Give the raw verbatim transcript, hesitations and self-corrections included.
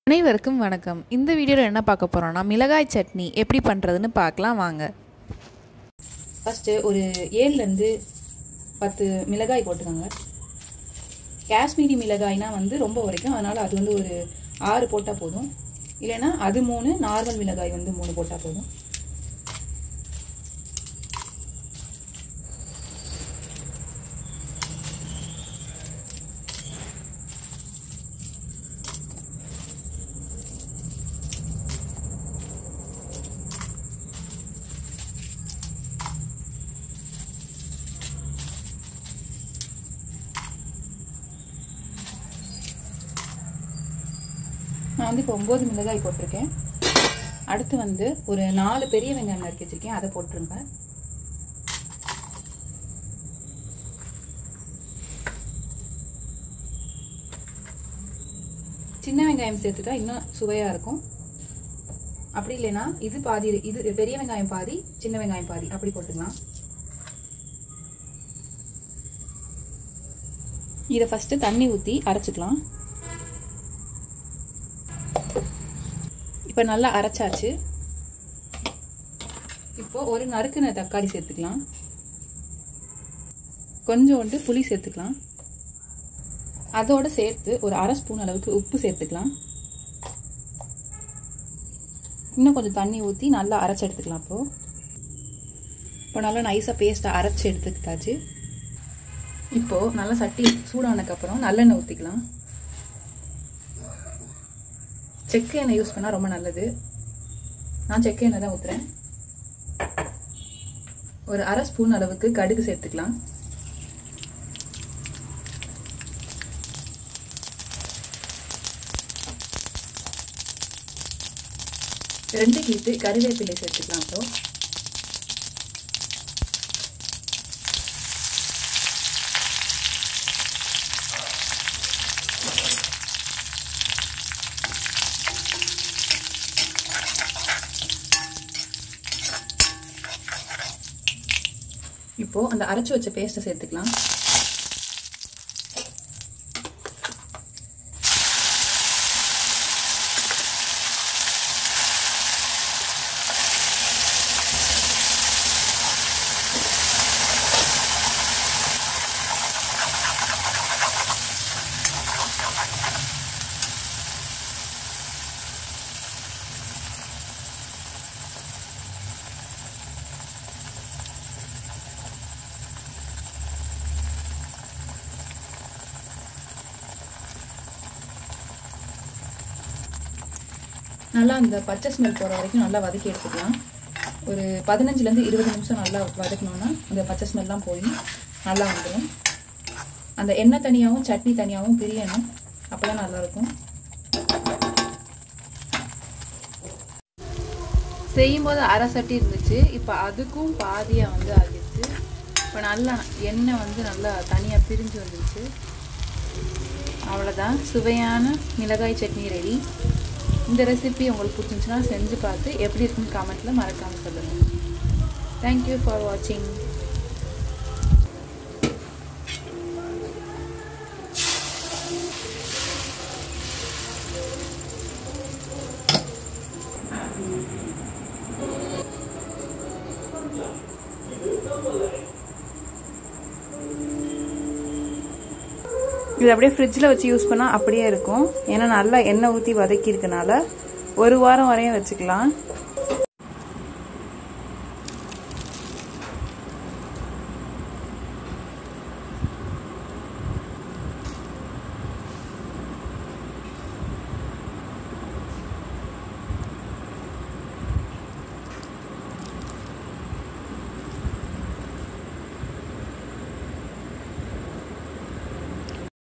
அனைவருக்கும் வணக்கம். இந்த வீடியோவில் என்ன பார்க்க போகிறோம்னா மிளகாய் சட்னி எப்படி பண்ணுறதுன்னு பார்க்கலாம் வாங்க. ஃபஸ்ட்டு ஒரு ஏழுலேருந்து பத்து மிளகாய் போட்டுக்கோங்க. காஷ்மீரி மிளகாய்னா வந்து ரொம்ப உரைக்கும், அதனால் அது வந்து ஒரு ஆறு போட்டால் போதும். இல்லைன்னா அது மூணு, நார்மல் மிளகாய் வந்து மூணு போட்டால் போதும். நான் வந்து இப்போ ஒம்பது மிளகாய் போட்டிருக்கேன். அடுத்து வந்து ஒரு நாலு பெரிய வெங்காயம் நறுக்கி வச்சிருக்கேன், அதை போட்டுருங்க. சின்ன வெங்காயம் சேர்த்துட்டா இன்னும் சுவையாக இருக்கும். அப்படி இல்லைன்னா இது பாதி, இது பெரிய வெங்காயம் பாதி, சின்ன வெங்காயம் பாதி, அப்படி போட்டுக்கலாம். இதை ஃபஸ்ட்டு தண்ணி ஊற்றி அரைச்சிக்கலாம். இப்போ நல்லா அரைச்சாச்சு. இப்போ ஒரு நறுக்குன தக்காளி சேர்த்துக்கலாம். கொஞ்சோண்டு புளி சேர்த்துக்கலாம். அதோட சேர்த்து ஒரு அரை ஸ்பூன் அளவுக்கு உப்பு சேர்த்துக்கலாம். இன்னும் கொஞ்சம் தண்ணி ஊற்றி நல்லா அரைச்சி எடுத்துக்கலாம். இப்போ இப்போ நல்லா நைஸாக பேஸ்ட்டை அரைச்சி எடுத்துக்கிட்டாச்சு. இப்போது நல்லா சட்டி சூடானதுக்கப்புறம் நல்லெண்ணெய் ஊற்றிக்கலாம். செக்கு எண்ணெய் யூஸ் பண்ணால் ரொம்ப நல்லது. நான் செக்கு எண்ணெய் தான் ஊற்றுறேன். ஒரு அரை ஸ்பூன் அளவுக்கு கடுகு சேர்த்துக்கலாம். ரெண்டு கீட்டு கறிவேப்பிலை சேர்த்துக்கலாம். இப்போ இப்போ அந்த அரைச்சு வச்ச பேஸ்ட்டை சேர்த்துக்கலாம். நல்லா அந்த பச்சை ஸ்மெல் போகிற வரைக்கும் நல்லா வதக்கி எடுத்துக்கலாம். ஒரு பதினஞ்சுலேருந்து இருபது நிமிஷம் நல்லா வதக்கணும்னா அந்த பச்சை ஸ்மெல்லாம் போய் நல்லா வந்துடும். அந்த எண்ணெய் தனியாகவும் சட்னி தனியாகவும் பிரியணும், அப்போ தான் நல்லாயிருக்கும். செய்யும்போது அரை சட்டி இருந்துச்சு, இப்போ அதுக்கும் பாதியாக வந்து ஆகிடுச்சு. இப்போ நல்லா எண்ணெய் வந்து நல்லா தனியாக பிரிஞ்சு வந்துடுச்சு. அவ்வளோதான், சுவையான மிளகாய் சட்னி ரெடி. இந்த ரெசிபி உங்களுக்கு பிடிச்சிருந்துச்சுன்னா செஞ்சு பார்த்து எப்படி இருக்குன்னு கமெண்ட்டில் மறக்காமல் சொல்லுங்கள். தேங்க்யூ ஃபார் வாட்சிங். இது அப்படியே ஃப்ரிட்ஜில் வச்சு யூஸ் பண்ணால் அப்படியே இருக்கும். ஏன்னா நல்லா எண்ணெய் ஊற்றி வதக்கி இருக்கனால ஒரு வாரம் வரையும் வச்சுக்கலாம்.